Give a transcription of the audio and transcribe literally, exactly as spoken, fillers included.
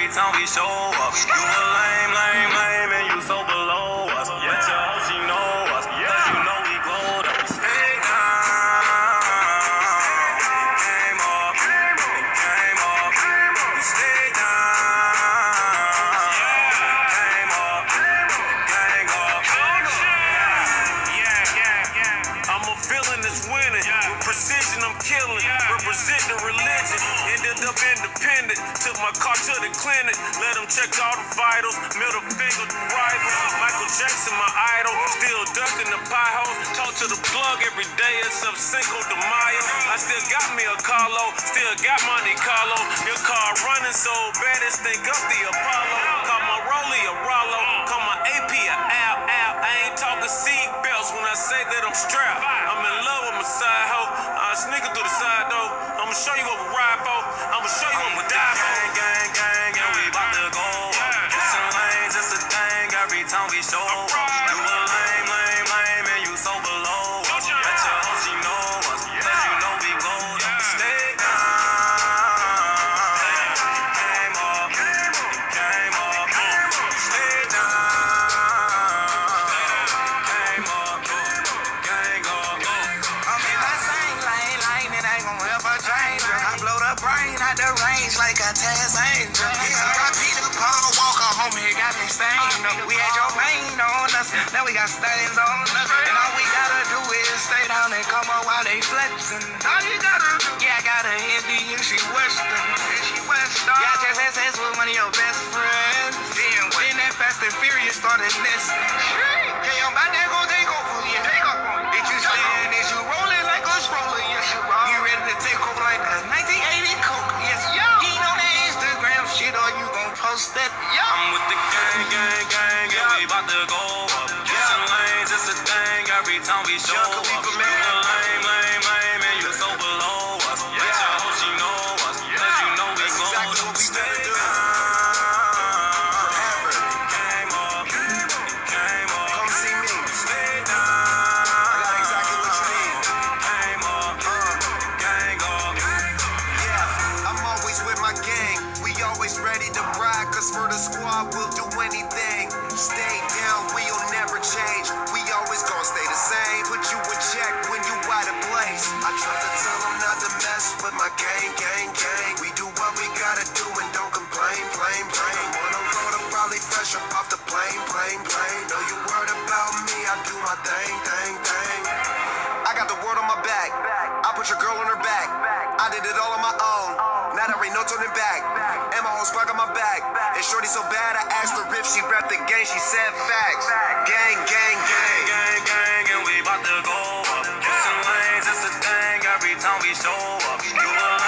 every time we show up. You a lame, lame, lame, and you so below us. Let your hoe, she know us, cause you know we glowed up. Stay down, it came up, it came up. Stay down, it came up, it came up. Yeah, yeah, yeah. I'm a villain that's winning. With precision, I'm killing. Represent the religion. Ended up independent. Took my car to the clinic. Let them check all the vitals. Middle finger to rival. Michael Jackson, my idol. Still ducking the pie hole. Talk to the plug every day except Cinco de Mayo. I still got me a Carlo. Still got Monte Carlo. Your car running so bad it stink up the Apollo. Call my Rollie a Rollo. Call my A P a Al Al. I ain't talking seat belts when I say that I'm strapped. I'm in love with my side hoe. I sneak through the side door. I'ma show you what we ride for. I'ma show you what we die for. Gang, gang, gang, and we bout to go up. Switching lanes, it's a thing every time we show up. You a lame, lame, lame, and you so below us. Let your hoe, she know us, cause you know we glowed up. Stay down, came up, came up. Stay down, came up, gang up. I'm in that same lane, lane, it ain't gon' ever change. I blow the brain out the range like a Taz Angel. Yeah, I beat the Paul Walker, homie, got me stained up. We had your pain on us, now we got stains on us. And all we gotta do is stay down and come up while they flexing. All you gotta do, yeah, I got a Indian, she Western. And she Western. Yeah, just S S was one of your best friends. Then, then that Fast and Furious started nesting. Yeah, I'm about to go take over, yeah. Take over. Did you stand, is you rolling like a stroller, yes you are. You ready to take over like a nineteen eighty Coke, yes you are. You know that Instagram shit or you gon' post that, yo. I'm with the gang, gang, gang, and we bout to go up. Switching lanes, it's a thing every time we show up. You a lame, lame, lame, and you so below us. Let your hoe, she know us, cause you know we glowed up. Stay down, came up, came up. Come see me. Stay down, I got exactly what you need. came up, gang up. Yeah, I'm always with my gang. We always ready to ride, cause for the squad we'll do anything. Stay down, we'll never change. We always gonna stay the same. Put you in check when you out of place. I try to tell them not to mess with my gang, gang, gang. We do what we gotta do and don't complain, plain, plain. Wanna roll up, probably fresh up off the plane, plane, plane. Know you worried about me, I do my thing, thing, thing. I got the word on my back. I put your girl on her back. I did it all on my own. Now there ain't no turning back. And my whole squad got my back. And shorty so bad, I asked her if she rep the gang. She said facts. Gang, gang, gang. Gang, gang, and we bout to go up. Switching lanes, it's a thing every time we show up. You a